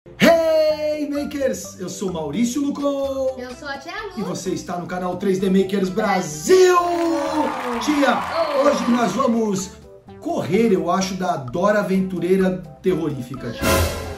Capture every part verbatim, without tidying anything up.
Hey Makers, eu sou Maurício Lucon. Eu sou a Tia Lu. E você está no canal três D Makers Brasil. Tia, oh. hoje nós vamos correr, eu acho, da Dora Aventureira Terrorífica, tia.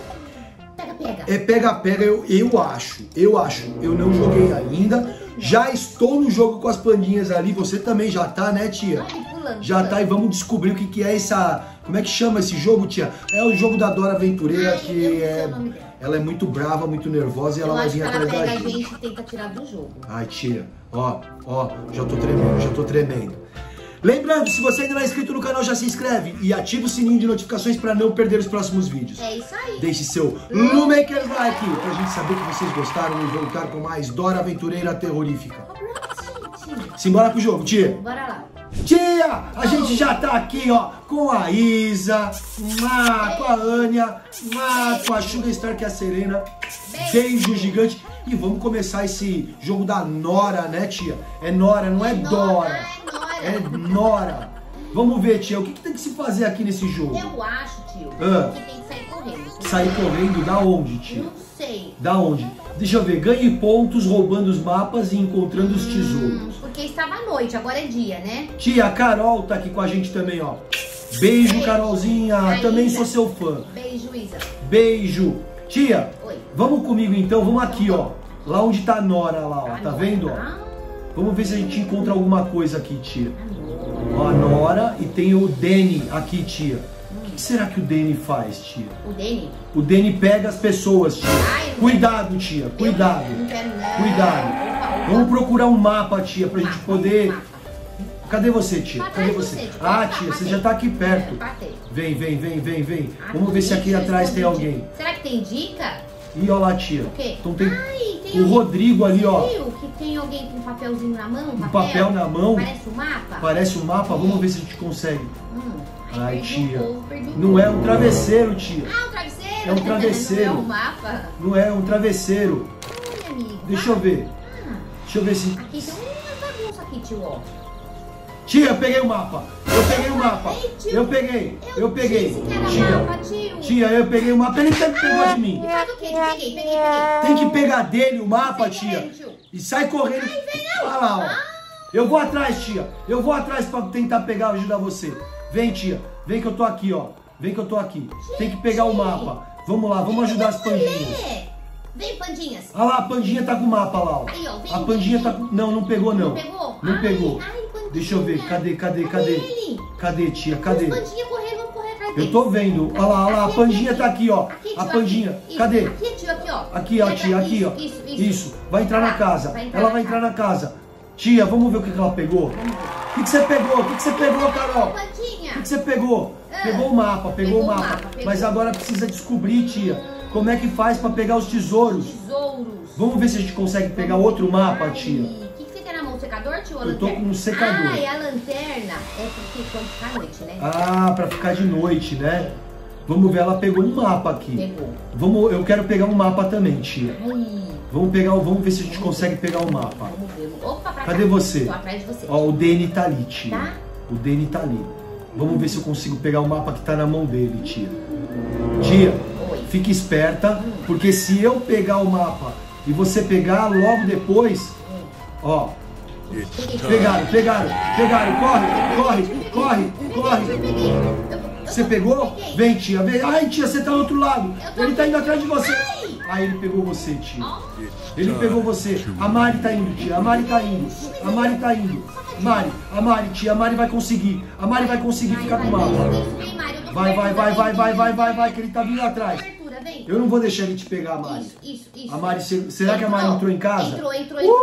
Pega, pega. É pega-pega, eu, eu acho, eu acho. Eu não joguei ainda, já estou no jogo com as pandinhas ali, você também já tá, né, tia? Ai, pulando, Já pulando. tá, e vamos descobrir o que, que é essa... Como é que chama esse jogo, tia? É o jogo da Dora Aventureira, Ai, que eu não sei é... o nome dela. Ela é muito brava, muito nervosa e ela Eu vai acho vir que ela atrás pega da a gente. gente e tenta tirar do jogo. Ai, tia, ó, ó, já tô tremendo, já tô tremendo. Lembrando, se você ainda não é inscrito no canal, já se inscreve e ativa o sininho de notificações para não perder os próximos vídeos. É isso aí. Deixe seu Lumaker like pra gente saber que vocês gostaram e voltar com mais Dora Aventureira Terrorífica. Gente, Simbora pro jogo, tia. bora lá. Tia, a gente já tá aqui, ó, com a Isa, má, com a Ania, má, com a Sugar Star, que é a Serena. Beijo gigante. E vamos começar esse jogo da Nora, né, tia? É Nora, não é Dora. É Nora. É Nora. Vamos ver, tia, o que, que tem que se fazer aqui nesse jogo? Eu acho, tio, Ah. que tem que sair correndo. Sair correndo da onde, tia? Não sei. Da onde? Deixa eu ver. Ganhe pontos roubando os mapas e encontrando os tesouros. Hum, porque estava à noite, agora é dia, né? Tia, a Carol tá aqui com a gente também, ó. Beijo, Beijo. Carolzinha. A Também Isa. sou seu fã. Beijo, Isa. Beijo. Tia, Oi. vamos comigo então. Vamos aqui, ó. Lá onde tá a Nora, lá, ó. A Tá Nora. vendo, ó? Ah, Vamos ver se a gente encontra alguma coisa aqui, tia. a Nora. Ó, a Nora e tem o Danny aqui, tia. O que, que será que o Danny faz, tia? O Danny? O Danny pega as pessoas, tia. Ai, Cuidado, tia. Eu Cuidado. Não quero, não. Cuidado. Opa, opa. Vamos procurar um mapa, tia, pra gente Mapa, poder... mapa. Cadê você, tia? Tá Cadê atrás de você? você, tia. Ah, Tá, tia, você batei. já tá aqui perto. É, batei. Vem, vem, vem, vem, vem. Ah, Vamos ver se aqui deixa eu atrás tem esconder. alguém. Será que tem dica? Ih, ó lá, tia. O quê? Então tem Ai, tem o alguém. Rodrigo ali, ó. Viu que tem alguém com um papelzinho na mão? Um papel na mão. Parece um mapa? Parece um mapa. Vamos ver se a gente consegue. Hum, Ai, perdi tia. um povo, perdi um Não povo. é um travesseiro, tia. Ah, um travesseiro? É um travesseiro. Não é um mapa? Não é um travesseiro. Ai, amigo. Deixa eu ver. Ah, Deixa eu ver se... aqui tem uma bagunça aqui, tio, ó. Tia, eu peguei o mapa. Eu peguei o mapa. Ei, tio. Eu peguei. Eu peguei. disse que era Tia. mapa, tio. Tia, eu peguei o mapa. Ele sempre pegou de mim. Faz o quê? Peguei, peguei, peguei. Tem que pegar dele o mapa, Sai tia. correndo, tio. E sai correndo. Ai, vem, não. Olha lá, ó. Ah. Eu vou atrás, tia. Eu vou atrás pra tentar pegar e ajudar você. Vem, tia. Vem que eu tô aqui, ó. Vem que eu tô aqui. Tem que pegar o mapa. Vamos lá, vamos ajudar as pandinhas. É. Vem, pandinhas. Olha lá, a pandinha tá com o mapa lá, ó. Aí, ó, vem, A pandinha vem, tá vem. com... Não, não pegou, não. Não pegou? Não Ai, pegou. ai, pandinha. Deixa eu ver. Cadê, cadê, cadê? ele? Cadê, tia? Cadê? Os pandinha correndo, vamos correr atrás Eu deles. tô vendo. Olha lá, olha lá. A Aqui, pandinha aqui, tá aqui, ó. aqui, tio, A pandinha. aqui. Cadê? Isso, aqui, tio, aqui, ó. Aqui, ó, Vai tia, pra- aqui, ó. Isso, isso, Isso. Vai entrar na Vai, casa. vai entrar Ela na vai entrar casa. na casa. Tia, vamos ver o que que ela pegou. Vamos ver. O que que você pegou? O que que você pegou, Carol? O Pandinha. que que você pegou? Ah, Pegou o mapa, pegou, pegou o o mapa. mapa, pegou. Mas agora precisa descobrir, tia, como é que faz pra pegar os tesouros. Tesouros. Vamos ver se a gente consegue pegar outro mapa, tia. O que, que você tem na mão? O secador, tio? ou Eu tô lanterna? com um secador. Ah, e a lanterna é porque quando fica à noite, né? Ah, pra ficar de noite, né? Vamos ver, ela pegou um mapa aqui. Pegou. Vamos, eu quero pegar um mapa também, tia. Ai, Vamos pegar, o- vamos ver se a gente consegue pegar o mapa. vamos ver. Opa, pra Cadê cá. você? Tô atrás de você. Ó, o Danny tá ali, tia. Tá? O Danny tá ali. Vamos ver se eu consigo pegar o mapa que tá na mão dele, tia. Tia, Oi. fique esperta, porque se eu pegar o mapa e você pegar logo depois, ó, Peguei. pegaram, pegaram, pegaram, corre, corre, corre, corre. Peguei. Eu- eu- Você pegou? Peguei. Vem, tia, vem. Ai, tia, você tá do outro lado. Eu tô Ele tá aqui. indo atrás de você. Ai. Aí ele pegou você, tia. Ó. Ele pegou você. A Mari tá indo, tia. A Mari tá indo. A Mari tá indo. Mari, a Mari, tia. A Mari vai conseguir. A Mari vai conseguir Vai, ficar com o vai, mapa. vem, vem, Mário, eu tô Vai, vai, vai, cobertura, vai, vem, vai, vem, vai, vem, vai, vem. vai, que ele tá vindo atrás. Cobertura, vem. Eu não vou deixar ele te pegar, Mari. Isso, isso, isso. A Mari, se- será que a Mari entrou em casa? Entrou, entrou, entrou.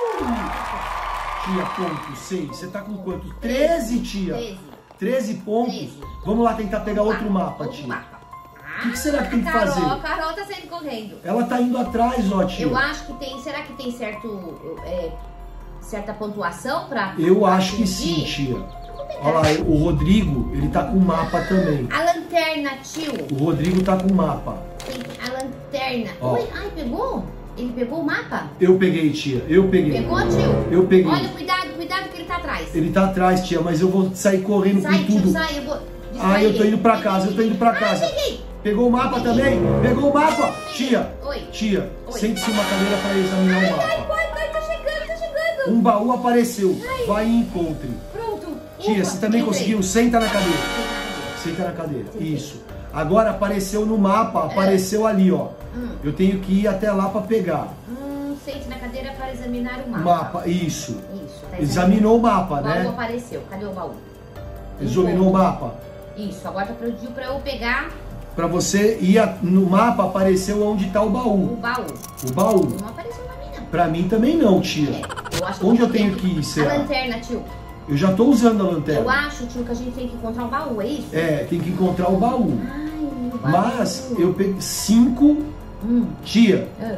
Tia, ponto, seis. Você tá com quanto? treze, tia. Treze. treze pontos. treze. Vamos lá tentar pegar outro mapa, Outro tia. mapa. O que que será que tem que Carol, fazer? A Carol tá saindo correndo. Ela tá indo atrás, ó, tia. Eu acho que tem. Será que tem certo. é, certa pontuação pra. Eu pra acho que atingir? sim, tia. Eu vou pegar. Olha lá, o Rodrigo, ele tá com mapa também. A lanterna, tio. O Rodrigo tá com mapa. Tem a lanterna. Ó. Oi, ai, pegou? Ele pegou o mapa? Eu peguei, tia. Eu peguei. Pegou, tio? Eu peguei. Olha, cuidado, cuidado que ele tá atrás. Ele tá atrás, tia, mas eu vou sair correndo Sai, com tio, tudo. sai, eu vou. Ai, eu tô distrair indo pra ele. casa, eu tô indo pra casa. Ah, peguei. Pegou o mapa também? Pegou o mapa? Tia, Oi. tia, Oi. sente-se uma cadeira para examinar o mapa. Ai, vai, vai, tá chegando, tá chegando. Um baú apareceu. Ai. Vai e encontre. Pronto. Tia, Ufa, você também entrei. conseguiu? Senta na cadeira. Senta na cadeira. Senta na cadeira. Sentei. Isso. Agora apareceu no mapa, apareceu ali, ó. Hum. Eu tenho que ir até lá para pegar. Hum, sente na cadeira para examinar o O mapa. mapa, isso. Isso, tá Examinou o mapa, O baú né? apareceu. Cadê o baú? Examinou o mapa. Isso, agora tá pediu pra eu pegar Para você ir a- no mapa, apareceu onde tá o o baú. baú. O baú. Não apareceu pra mim, não. Pra mim também não, tia. É, eu acho que Onde a eu gente tenho tem que ir, A será? lanterna, tio. Eu já tô usando a Eu lanterna. acho, tio, que a gente tem que encontrar o baú, é isso? É, tem que encontrar o baú. Ai, o baú. Mas eu peguei cinco. Hum. Tia, Ah.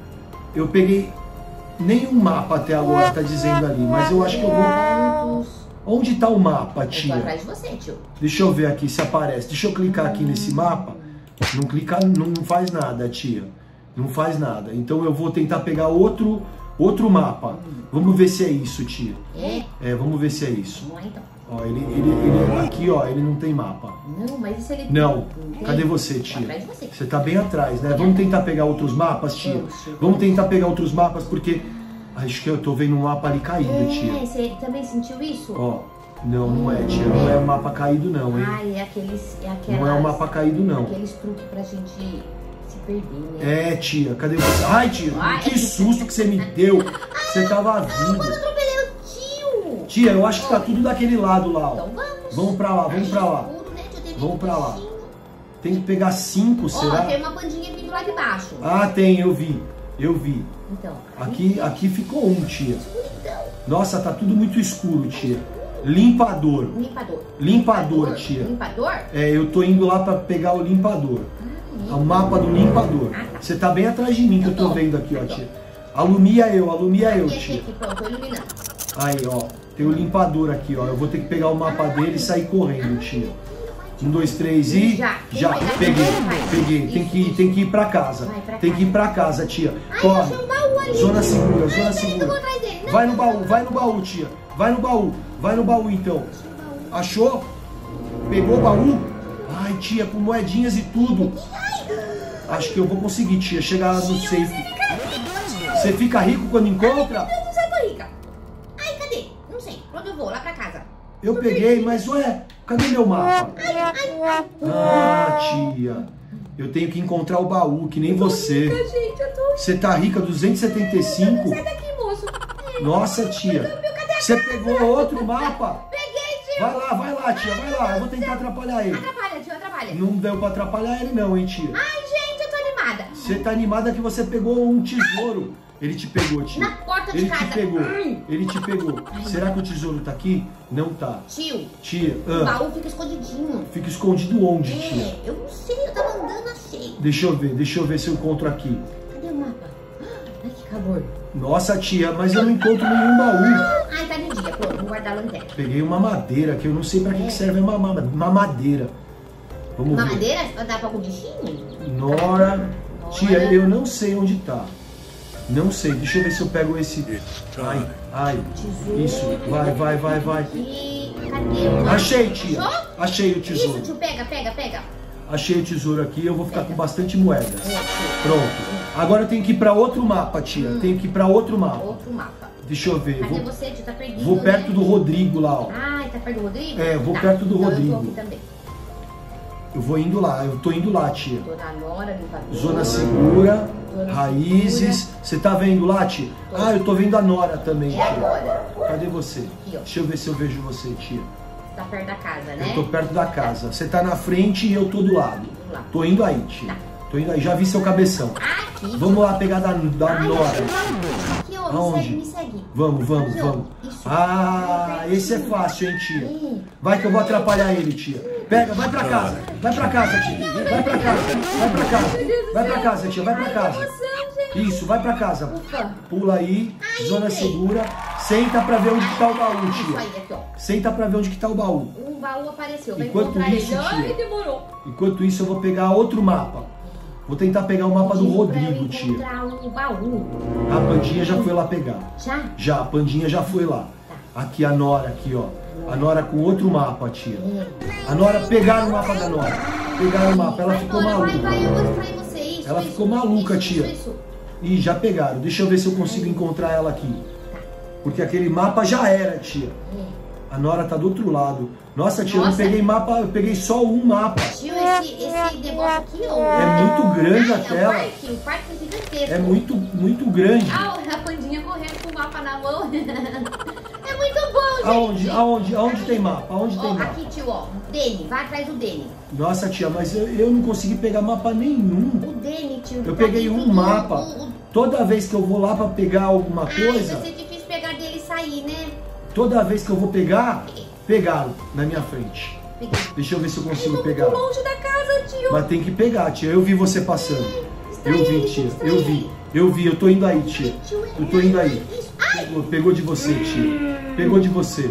eu peguei nenhum mapa até agora, tá dizendo ali. Mas eu acho que eu vou. Pontos. Onde tá o mapa, Eu tô tia? atrás de você, tio. Deixa eu ver aqui se aparece. Deixa eu clicar aqui nesse mapa. Não clica, não faz nada, tia. Não faz nada. Então eu vou tentar pegar outro, outro mapa. Vamos ver se é isso, tia. É? É, vamos ver se é isso. Vamos lá, então. Ó, ele, ele, ele aqui, ó, ele não tem mapa. Não, mas e se ele... Não. tem? Cadê você, Tô tia? atrás de você. Você tá bem atrás, né? Vamos tentar pegar outros mapas, tia? Vamos, tia. Vamos tentar pegar outros mapas porque acho que eu tô vendo um mapa ali caído, É, tia. você também sentiu isso? Ó, não, não é, tia. Não é um mapa caído, não, hein? Ai, é aqueles... É aquelas, Não é um mapa caído, não. Aqueles truques pra gente se perder, né? É, tia, cadê você? Ai, tia, Ai. que susto que você me deu. Você tava vindo. Eu atropelei o tio! Tia, eu acho que tá tudo daquele lado lá, ó. Então vamos. Vamos pra lá, vamos pra lá. Escuro, né, tio? Tem Vamos pra lá. bichinho. Tem que pegar cinco, Ó, será? tem uma bandinha vindo lá de baixo. Ah, tem, eu vi. Eu vi. Então, Aqui, aqui ficou um, tia. escuridão. Nossa, tá tudo muito escuro, tia. Limpador. Limpador. Limpador, tia. Limpador? É, eu tô indo lá pra pegar o limpador. Ah, O mapa do limpador. Ah, tá. Você tá bem atrás de mim que eu tô vendo aqui, ó, tia. Alumia eu, alumia eu, Esse tia. aqui, pronto, tô iluminando. Aí, ó. Tem o limpador aqui, ó. Eu vou ter que pegar o mapa dele e sair correndo, tia. Um, dois, três e... Já. Já, Quem pegar peguei, primeiro vai. peguei. Tem Isso, que, isso. tem que ir pra casa. Vai pra Tem que ir casa. pra casa, tia. Ai, Corre. achei um baú ali. Zona segura, zona Ai, peraí, que eu vou segura. atrás dele. Não, Vai no não, baú, não. vai no baú, tia. Vai no baú, vai no baú então. Achei o baú. Achou? Pegou o baú? Ai, tia, com moedinhas e tudo. Acho que eu vou conseguir, tia, chegar lá no safe. Você fica rico quando encontra? Eu não sei, tô rica. Ai, cadê? Não sei. Pra onde eu vou? Lá pra casa. Eu peguei, mas ué, cadê meu mapa? Ai, ai, ai. Ah, tia, eu tenho que encontrar o baú, que nem você. Rica, gente, eu tô... Você tá rica, duzentos e setenta e cinco? Sai daqui, moço. É. Nossa, tia, você pegou outro mapa? Peguei, tio. Vai lá, vai lá, tia, vai lá, eu vou tentar atrapalhar ele. Atrapalha, tio, atrapalha. Não deu pra atrapalhar ele não, hein, tia? Ai, gente, eu tô animada. Você tá animada que você pegou um tesouro. Ele te pegou, tia. Na porta de Ele casa. te pegou. Ai. Ele te pegou. Será que o tesouro tá aqui? Não tá. Tio, Tia, o ah, baú fica escondidinho. fica escondido onde, tia? É, eu não sei, eu tava andando, achei. Deixa eu ver, deixa eu ver se eu encontro aqui. Cadê o mapa? Ai, que calor. Nossa, tia, mas eu não encontro nenhum baú. Ai, tá de dia, pronto, vou guardar a lanterna. Peguei uma madeira, que eu não sei pra que, que serve uma, ma- uma madeira. Vamos Uma ver. madeira? Vai dar pra algum bichinho? Nora. Tia, Nora. eu não sei onde tá. Não sei, deixa eu ver se eu pego esse. Ai, ai. Tesouro. Isso, vai, vai, vai, vai. E cadê o mapa? Achei, tia. Achou? Achei o Isso, tesouro. tio, pega, pega, pega. Achei o tesouro aqui, eu vou ficar com bastante moedas. É, tio. Pronto. Agora eu tenho que ir pra outro mapa, tia. Tenho que ir pra outro mapa. Outro mapa. Deixa eu ver. Cadê Vou, você, tio? Tá perdido, vou perto né? do Rodrigo lá, ó. Ai, tá perto do Rodrigo? É, vou Tá, perto do então Rodrigo. Eu tô aqui também. Eu vou indo lá, eu tô indo lá, tia. Tô na Nora, limpador. Zona segura, Zona raízes. Você tá vendo lá, tia? Tô. Ah, eu tô vendo a Nora também, É tia. agora. Cadê você? Aqui, ó. Deixa eu ver se eu vejo você, tia. Tá perto da casa, né? Eu tô perto da casa. Você tá na frente e eu tô do lado. Vamos lá. Tô indo aí, tia. Tá. Tô indo aí. Já vi seu cabeção. Aqui. Vamos lá pegar da, da Ai, Nora. achei um baú. Aqui, ó, me Aonde? segue, me segue. Vamos, vamos, Aqui, ó. vamos. Isso. Ah, esse é fácil, hein, tia? Ih. Vai que eu vou atrapalhar ele, tia. Pega, vai pra casa. Vai pra casa, tia. Vai pra casa. Vai pra casa. Vai pra casa, tia. Vai pra casa. Emoção, gente. Isso, vai pra casa. Ufa. Pula aí, Ai, zona entrei. segura. Senta pra ver onde que tá o baú, Isso tia. aí, aqui, ó. Senta pra ver onde que tá o baú. Um baú apareceu. Vai Enquanto encontrar isso, ele. Ai, tia. demorou. Enquanto isso, eu vou pegar outro mapa. Vou tentar pegar o mapa do Pediu pra eu Rodrigo, tia. encontrar o baú. A Pandinha já foi lá pegar. Já? Já, a Pandinha já foi lá. Aqui a Nora, aqui, ó. A Nora com outro mapa, tia. É. A Nora, pegaram o mapa da Nora. Pegaram o mapa, ela vai ficou embora, maluca. Vai, vai, eu vou distrair você. Isso, Ela isso, ficou maluca, isso, tia. Isso, isso. Ih, já pegaram. Deixa eu ver se eu consigo encontrar ela aqui. Porque aquele mapa já era, tia. A Nora tá do outro lado. Nossa, tia, Nossa. eu não peguei mapa, eu peguei só um mapa. Tio, esse, esse negócio aqui, ó. É muito grande a Ai, tela. É o parque, o parque é gigantesco. É muito, muito grande. Ah, a pandinha correndo com o mapa na mão. É muito bom, gente. Aonde, aonde, aonde tem mapa? Aonde Ó, tem mapa? aqui, tio, ó. Dene, vai atrás do Dene. Nossa, tia, mas eu, eu não consegui pegar mapa nenhum. O Dene, tio. Eu tá peguei um dentro do- mapa. o- o- Toda vez que eu vou lá pra pegar alguma Ai, coisa, vai ser difícil pegar dele e sair, né? toda vez que eu vou pegar, pegaram na minha frente. Peguei. Deixa eu ver se eu Ai, consigo tô pegar. muito longe da casa, tio. Mas tem que pegar, tia. Eu vi você passando. Distraí Eu vi, ele, tia. distraí Eu vi. ele. Eu vi. Eu tô indo aí, tia. Ai, tio, Eu tô indo aí. Isso. Ai, Pegou, pegou de você, tia. Pegou de você.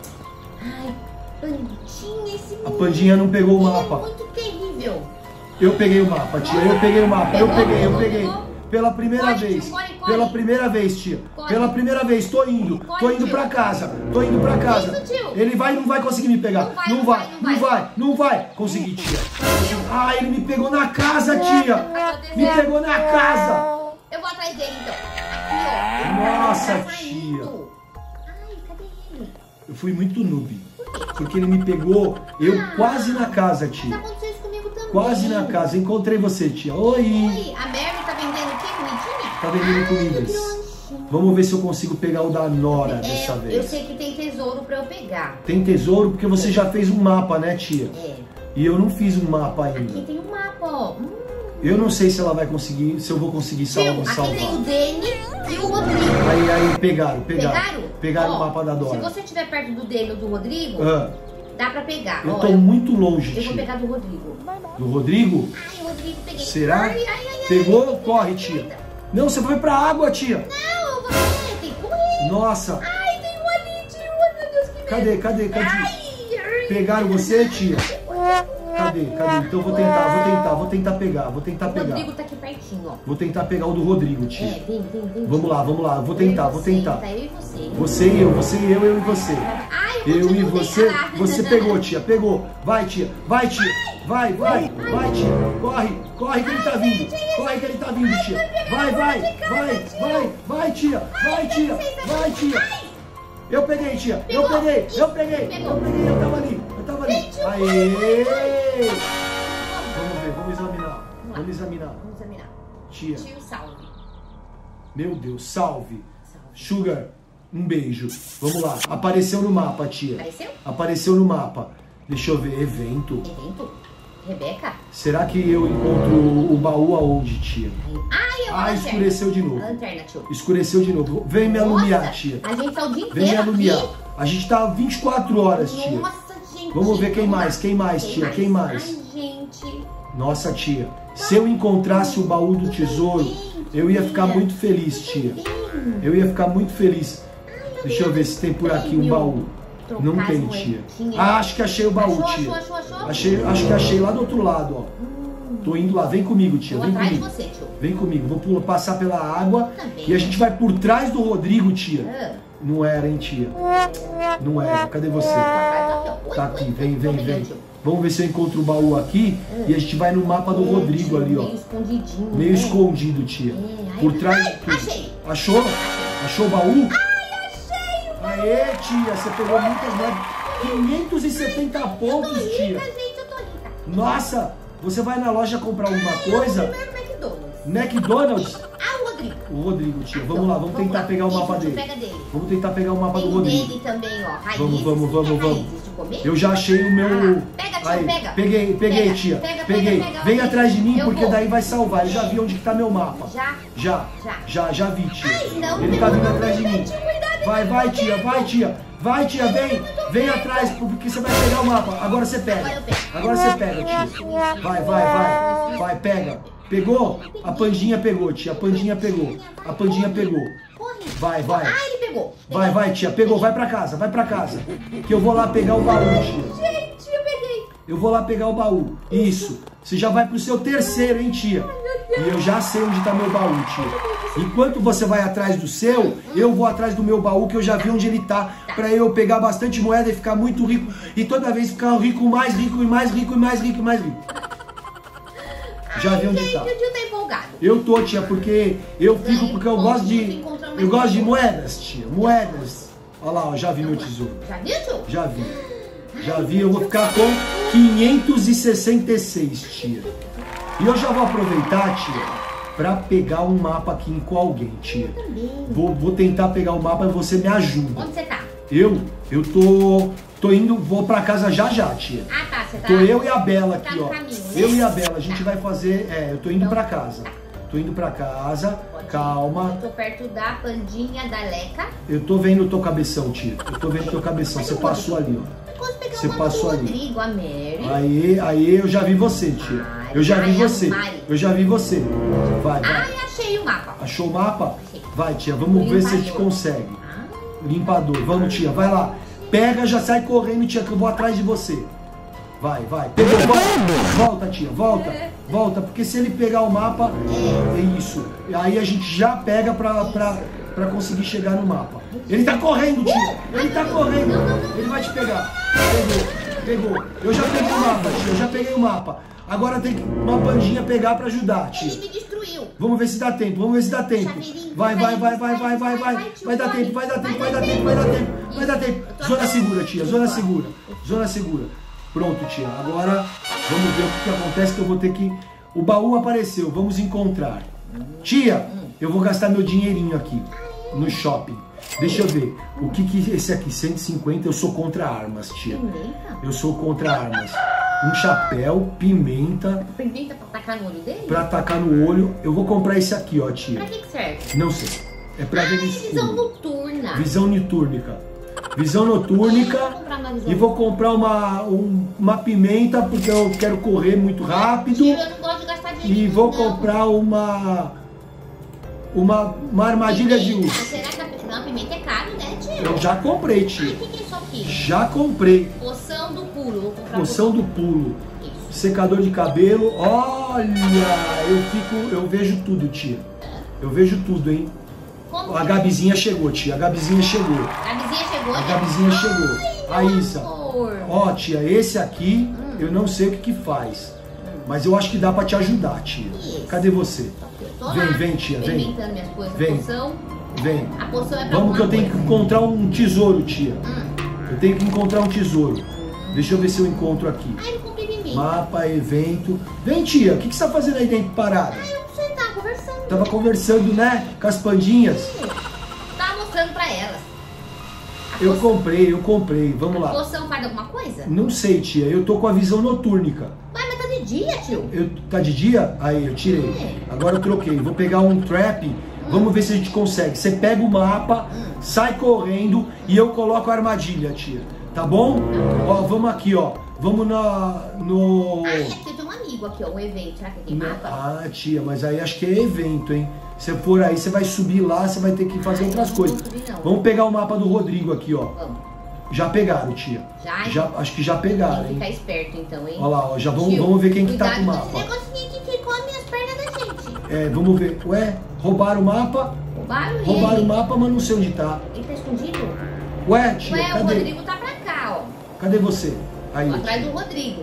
ai, Pandinha, esse A Pandinha não pegou o menino mapa. é muito terrível. Eu peguei o mapa, tia. Eu peguei o mapa. Eu peguei, eu peguei. Pela primeira Corre, vez. tio, corre, corre. Pela primeira vez, tia. Corre. Pela primeira vez. Tô indo. Tô Corre, indo tio. pra casa. Tô indo pra casa. Isso, tio. Ele vai e não vai conseguir me pegar. Não vai, Não não vai, vai, não não vai. Não vai. Consegui, tia. Ah, ele me pegou na casa, tia. Me pegou na casa. Eu vou atrás dele, então. Aqui, ó. Nossa, Ele tá saindo. tia. Ai, cadê ele? Eu fui muito noob. Porque ele me pegou, eu Ah. quase na casa, Mas tia. aconteceu isso comigo também. Quase na casa. Encontrei você, tia. Oi. Oi, a Mary tá vendendo o quê? Comidinha? Tá vendendo comidas. Que lanchinho. Vamos ver se eu consigo pegar o da Nora dessa É, eu vez. sei que tem tesouro pra eu pegar. Tem tesouro porque você já fez um mapa, né, tia? É. E eu não fiz um mapa Aqui ainda. tem um mapa, ó. Hum. Eu não sei se ela vai conseguir, se eu vou conseguir sal Viu? Aqui tem o salvar. Dene e o Rodrigo. Aí, aí, pegaram, pegaram. Pegaram? Pegaram Ó, o mapa da Se Dora. você estiver perto do Dene ou do Rodrigo, Ah, dá pra pegar. eu Ó, tô muito longe, eu vou tia. pegar do Rodrigo. Do Rodrigo? Ai, o Rodrigo, peguei. Será? Ai, ai, ai, ai, Pegou? ai, Corre, ai, tia. ai. Não, você foi pra água, tia. Não, eu vou correr, tem que correr. Nossa. Ai, tem um ali, tio. Ai, meu Deus, que medo. Cadê, cadê, cadê? Ai, ai. Pegaram você, tia? Cadê, cadê? Então eu vou tentar, vou tentar, vou tentar pegar, vou tentar O pegar. Rodrigo tá aqui pertinho, ó. Vou tentar pegar o do Rodrigo, É, tia. vem, vem, vem. Vamos lá, vamos lá, vou tentar, vou tentar. Tá eu e você. Você e eu, você e eu, eu e você. Ai, eu, Eu e continuo você, bem. Ah lá. você pegou, tia, pegou. Vai, tia, vai, tia. Vai, vai, vai, tia. Corre, corre que ele tá vindo. Corre que ele tá vindo, tia. Vai, vai, vai, vai, vai, tia. Vai, tia, vai, tia. Eu peguei, tia. Eu Pegou. peguei, eu peguei. Pegou. Eu peguei, eu tava ali. Eu tava ali. Vem, tio, Aê! Vamos ver, vamos examinar. Vamos examinar. Vamos examinar. Tia, Tio, salve. meu Deus, salve. Salve. Sugar, um beijo. Vamos lá. Apareceu no mapa, tia. Apareceu? Apareceu no mapa. Deixa eu ver. Evento. Evento? Rebeca? Será que eu encontro o baú aonde, tia? Ai, eu Ah, vou escureceu de novo. Lanterna, tio. Escureceu de novo. Vem me alumiar, Nossa, tia. A gente tá o dia Vem me inteiro alumiar. aqui. A gente tá vinte e quatro horas, tia. Nossa, gente. Vamos ver quem vamos mais, lá. quem mais, tia, quem mais? Ai, gente. Nossa, tia. Se eu encontrasse o baú do tesouro, eu ia ficar muito feliz, tia. Eu ia ficar muito feliz. Deixa eu ver se tem por aqui um baú. Não tem, tia. Ah, acho que achei o baú, Achou, tia. achou, achou, achou? Achei, acho que achei lá do outro lado, ó. Tô indo lá, vem comigo, tia. Vou Vem atrás de comigo. você, tio. Vem comigo. Vou pular- passar pela água Também. e a gente vai por trás do Rodrigo, tia. Ah, Não era, hein, tia? Não era. Cadê você? tô atrás aqui, ó. Ui, Tá ui, aqui, ui, vem, tô vem, pegando, vem. tio. Vamos ver se eu encontro o baú aqui e a gente vai no mapa do Rodrigo ali, ó. Meio escondidinho. Meio né? escondido, tia. É, ai, Por trás ai, de tudo. achei. Achou? Achou o baú? Ai, achei o baú. Aê, tia, você pegou muitas moedas. quinhentos e setenta Tô pontos, rica, tia. gente, eu tô rica. Nossa, você vai na loja comprar alguma coisa? Primeiro McDonald's. McDonald's? Ah, o Rodrigo. O Rodrigo, tia. Vamos lá, vamos tentar lá. pegar o Isso, mapa tio, dele. Pega dele. Vamos tentar pegar o mapa Tem do o Rodrigo. dele também, ó. Raízes. Vamos, vamos, vamos, Quer vamos. raízes de comer? Eu já achei o meu. Ah, pega, tio, Aí, pega. Peguei, peguei, Pega, tia. pega, pega, peguei. pega, Vem olha atrás de mim, eu porque vou. daí vai salvar. Eu já vi onde que tá meu mapa. Já? Já, Já. já, já vi, tia. Ai, não, Ele meu tá vindo Deus, atrás de mim. tio, cuidado, Vai, vai, tia, vai, tia. Vai, tia, vem. Vem atrás, porque você vai pegar o mapa. Agora você pega. Agora eu pego. Agora você pega, tia. Vai, vai, vai. Vai, pega. Pegou? A Pandinha pegou, tia. A Pandinha pegou. A Pandinha pegou. Corre. Vai, vai. Ah, ele pegou. Vai, vai, tia. Pegou. Vai pra casa, vai pra casa. Que eu vou lá pegar o baú, tia. Gente, eu peguei. Eu vou lá pegar o baú. Isso. Você já vai pro seu terceiro, hein, tia? E eu já sei onde tá meu baú, tia. Enquanto você vai atrás do seu, eu vou atrás do meu baú, que eu já vi onde ele tá. Pra eu pegar bastante moeda e ficar muito rico. E toda vez ficar rico, mais rico, e mais rico, e mais rico, e mais rico. Já vi onde gente, tá. o tio tá empolgado. Eu tô, tia, porque eu fico, Ganhei porque eu pontos, gosto de... encontramos Eu mais gosto de pontos. moedas, tia, moedas. Olha lá, ó, já vi meu tesouro. Já viu, tio? Já vi. Já vi, eu vou ficar com quinhentos e sessenta e seis, tia. E eu já vou aproveitar, tia, pra pegar um mapa aqui com alguém, tia. Também. Vou, vou tentar pegar o mapa e você me ajuda. Onde você tá? Eu, eu tô, tô indo, vou pra casa já já, tia. Ah, tá, você tá... Tô eu e a Bela tá aqui, no ó. caminho, né? Eu e a Bela, a gente vai fazer, é, eu tô indo Então, pra casa. tá. Tô indo pra casa, Pode ir. calma. Eu tô perto da Pandinha, da Leca. Eu tô vendo o teu cabeção, tia. Eu tô vendo o teu cabeção, Mas você o passou ali, Rodrigo. ó. Eu posso pegar Você uma passou do ali. Rodrigo, a Mary. Aí, aí eu já vi você, tia. Mari, Eu já vi ai, a você. Mari. Eu já vi você. Vai, vai. Ai, achei o mapa. Achou o mapa? Achei. Vai, tia, vamos O ver se a gente limpador. consegue. Ah, Limpador, vamos, tia, vai lá. Pega, já sai correndo, tia, que eu vou atrás de você. Vai, vai. Pegou, volta. Volta, tia, volta. Volta, porque se ele pegar o mapa, é isso. Aí a gente já pega pra, pra, pra conseguir chegar no mapa. Ele tá correndo, tia. Ele tá correndo. Ele vai te pegar. Pegou, pegou. Eu já peguei o mapa, tia, eu já peguei o mapa. Agora tem que uma Pandinha pegar pra ajudar, tia. ele me destruiu. Vamos ver se dá tempo, vamos ver se dá tempo. Chaveirinho, Vai, vai, vai, vai, vai, vai, vai, vai, vai. tio, Vai dar vai. tempo, vai dar tempo, vai Vai dar dar tempo, vai dar tempo. tempo, vai dar tempo. Eu tô Zona atrás. segura, tia, zona segura. Zona segura. Pronto, tia. Agora vamos ver o que, que acontece que eu vou ter que... O baú apareceu, vamos encontrar. Tia, eu vou gastar meu dinheirinho aqui no shopping. Deixa eu ver. O que que esse aqui, cento e cinquenta, eu sou contra armas, tia. Pimenta? Eu sou contra armas. Um chapéu, pimenta, Pimenta pra tacar no olho dele? pra atacar no olho. Eu vou comprar esse aqui, ó, tia. Pra que que serve? Não sei. É pra ver no Ai, visão escuro. noturna. Visão notúrnica. Visão Eu vou notúrnica. comprar uma visão E vou comprar uma, um- uma pimenta, porque eu quero correr muito rápido. Tio, eu não gosto de gastar dinheiro. E vou não. comprar uma, uma, uma armadilha de Pimenta? urso. Será que a não, a pimenta é caro, né, tio? Eu já comprei, Ai, tio. o que, que é isso aqui? Já comprei. Poção do pulo. Vou comprar Poção do pulo. Isso. Secador de cabelo. Olha, eu fico, eu vejo tudo, tia. Eu vejo tudo, hein. Como A que- Gabizinha chegou, tia. A Gabizinha chegou. A vizinha chegou, A né? Gabizinha chegou. A Meu Isa. amor. Ó, tia, esse aqui, Hum. eu não sei o que que faz. Mas eu acho que dá pra te ajudar, tia. Isso. Cadê você? Eu tô Vem, lá, vem, tia, vem. experimentando minhas coisas. Vem. Poção. Vem. A poção é pra Vamos que eu alguma tenho que coisa. encontrar um tesouro, tia. Hum. Eu tenho que encontrar um tesouro. Deixa eu ver se eu encontro aqui. Ai, eu comprei pimenta. Mapa, evento. Vem, tia, o que que você tá fazendo aí dentro parada? Ai, eu não sei, tá conversando. Tava conversando, né, com as pandinhas. Tava mostrando pra elas. A Eu poção- comprei, eu comprei. Vamos A lá. poção faz alguma coisa? Não sei, tia, eu tô com a visão notúrnica. Vai, mas tá de dia, tio. Eu, tá de dia? Aí, eu tirei. Agora eu troquei. Vou pegar um trap. Vamos ver se a gente consegue. Você pega o mapa, sai correndo e eu coloco a armadilha, tia. Tá bom? Ó, vamos aqui, ó. Vamos na, no... Ai, aqui eu tenho um amigo aqui, ó, um evento. Será que tem na- mapa? Ah, tia, mas aí acho que é evento, hein? Se for aí, você vai subir lá, você vai ter que fazer Ai, outras não coisas. vou subir, não. Vamos pegar o mapa do Rodrigo aqui, ó. Vamos. Já pegaram, tia. Já? Já, acho que já Tem pegaram, que hein? ficar esperto então, hein? Olha lá, ó. Já vamos, Tio, vamos ver quem que tá com o cuidado com mapa. esse negocinho aqui que come as pernas da gente. É, vamos ver. Ué, roubaram o mapa? Roubaram ele. Roubaram o mapa, mas não sei onde tá. Ele tá escondido? Ué, tia, Ué, o cadê? Rodrigo tá pra cá, ó. Cadê você? Aí, Tô atrás do Rodrigo.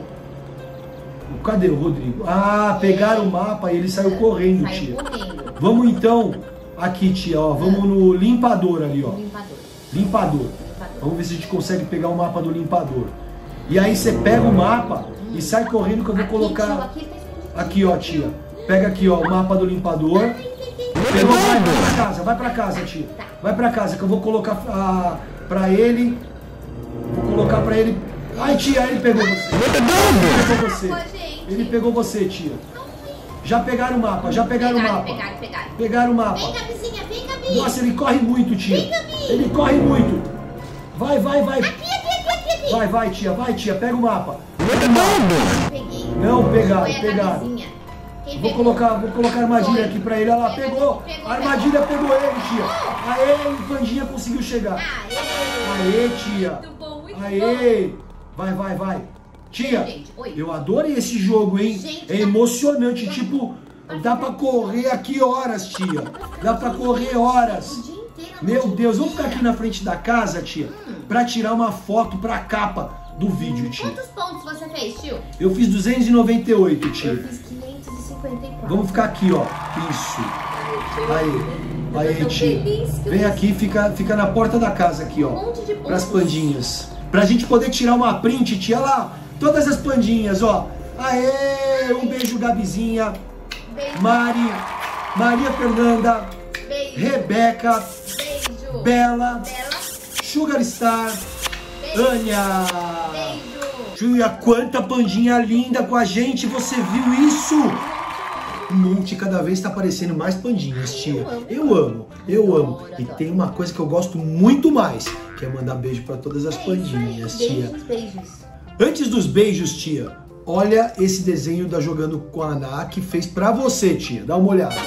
cadê o Rodrigo? Ah, pegaram o mapa e ele saiu correndo, Saiu tia. correndo. Vamos então, aqui, tia, ó. Vamos no limpador ali, ó. Limpador. Limpador. Limpador. Vamos ver se a gente consegue pegar o mapa do limpador. E aí você pega o mapa e sai correndo que eu vou Aqui, tio, colocar... aqui tá escondido. Aqui, ó, tia. Pega aqui, ó, o mapa do limpador. Pegou, vai, vai pra casa, vai pra casa, tia. Vai pra casa que eu vou colocar a, pra ele. Vou colocar pra ele. Ai, tia, ele pegou você. Ele pegou você. gente. Ele pegou você, tia. Já pegaram o mapa, já pegaram o Pegaram, mapa. pegaram, pegaram. Pegaram o Vem, mapa. Gabizinha, vem, Gabi. Nossa, ele corre muito, tia. Vem, Gabi. Ele corre muito. Vai, vai, vai. Aqui, aqui, aqui, aqui, aqui. Vai, vai, tia, vai, tia. Pega o mapa. Pega o mapa. Peguei. Não, pegaram, Foi a pegaram. Gabizinha. Quem Vou pegou? colocar, vou colocar a armadilha Foi. aqui pra ele. Olha lá, Pegou, pegou. pegou, A armadilha pegou ele, tia. Aê, o Pandinha conseguiu chegar. Aê. Aê, tia. Muito bom, muito bom. Aê. Vai, vai, vai. Tia, Gente, oi. eu adorei esse jogo, hein? Gente, É tá- emocionante. Tipo, dá pra correr aqui horas, tia. Dá pra correr horas. O dia inteiro. a Meu noite Deus, vamos inteira. ficar aqui na frente da casa, tia, pra tirar uma foto pra capa do vídeo, tia. Quantos pontos você fez, tio? Eu fiz duzentos e noventa e oito, Eu tia. fiz quinhentos e cinquenta cinquenta e quatro. Vamos ficar aqui, ó. Isso. Aí, aí, tia. Vem aqui, fica, fica na porta da casa aqui, ó. Um monte de Para as pandinhas. Pra gente poder tirar uma print, tia, lá. Todas as pandinhas, ó. Aê, um beijo, Gabizinha. Beijo. Mari, Maria Fernanda. Beijo. Rebeca. Beijo. Bela. Bela. Sugar Star. Beijo. Ania. Beijo. Tia, quanta pandinha linda com a gente. Você viu isso? Um monte, cada vez tá aparecendo mais pandinhas, tia. Eu amo, eu amo. E tem uma coisa que eu gosto muito mais, que é mandar beijo pra todas as pandinhas, tia. Beijos, beijos. Antes dos beijos, tia, olha esse desenho da Jogando com a Ana que fez pra você, tia. Dá uma olhada.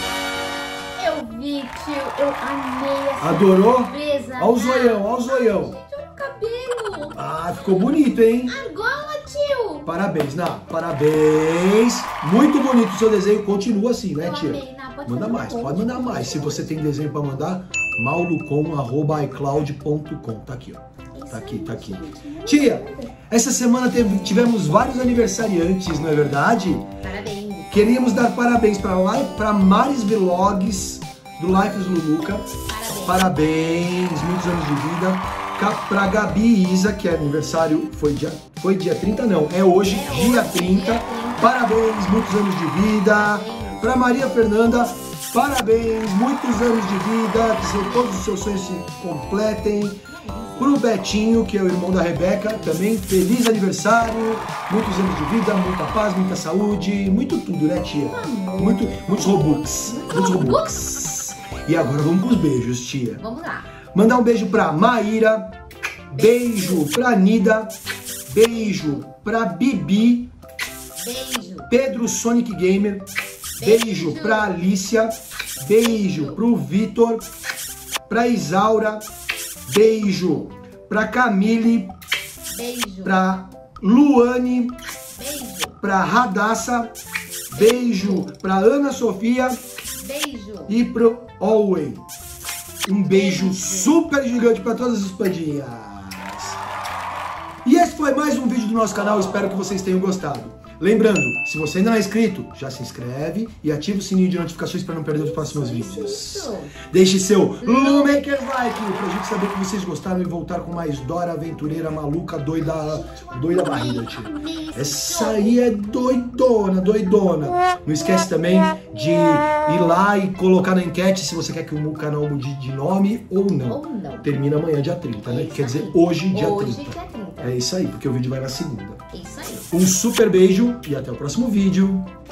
Eu vi, tio. Eu amei essa Adorou? surpresa. Olha o zoião, olha o zoião. Gente, olha o cabelo. Ah, ficou bonito, hein? Argola, tio. Parabéns, Ná. Parabéns. Muito bonito o seu desenho. Continua assim, né, Eu tia? amei, Ná. Pode Manda fazer mais, um pode monte. mandar mais. Se você tem desenho pra mandar, maulucom arroba icloud ponto com. Tá aqui, ó. Tá aqui, tá aqui. Tia, essa semana teve- tivemos vários aniversariantes, não é verdade? Parabéns. Queríamos dar parabéns pra, Li- pra Maris Vlogs, do Lifes Luluca. Parabéns. Parabéns, muitos anos de vida. Ca- Pra Gabi e Isa, que é aniversário, foi dia, foi dia trinta, não, é hoje, É dia hoje, trinta. dia trinta. Parabéns, muitos anos de vida. Parabéns. Pra Maria Fernanda, parabéns, muitos anos de vida, que se- todos os seus sonhos se completem. Pro Betinho, que é o irmão da Rebeca, também feliz aniversário, muitos anos de vida, muita paz, muita saúde, muito tudo, né, tia? Muito, muitos Robux, muitos Robux. E agora vamos pros beijos, tia. Vamos lá. Mandar um beijo pra Maíra, beijo pra Nida, beijo pra Bibi, Beijo. Pedro Sonic Gamer, beijo Beijo. pra Alicia, beijo pro Vitor, pra Isaura, beijo pra Camille, Beijo. pra Luane, Beijo. pra Radassa, beijo pra Ana Sofia Beijo. e pro Alway. Um beijo super gigante pra todas as pandinhas. E esse foi mais um vídeo do nosso canal, espero que vocês tenham gostado. Lembrando, se você ainda não é inscrito, já se inscreve e ativa o sininho de notificações para não perder os próximos vídeos. Isso. Deixe seu Lumakers Like pra gente saber que vocês gostaram e voltar com mais Dora Aventureira Maluca Doida, doida barriga, tia. Essa aí é doidona, doidona. Não esquece também de ir lá e colocar na enquete se você quer que o canal mude de nome ou não. Ou não. Termina amanhã, dia trinta, né? Isso Quer dizer, aí. hoje, dia Hoje, trinta. dia trinta. É isso aí, porque o vídeo vai na segunda. Isso aí. Um super beijo e até o próximo vídeo.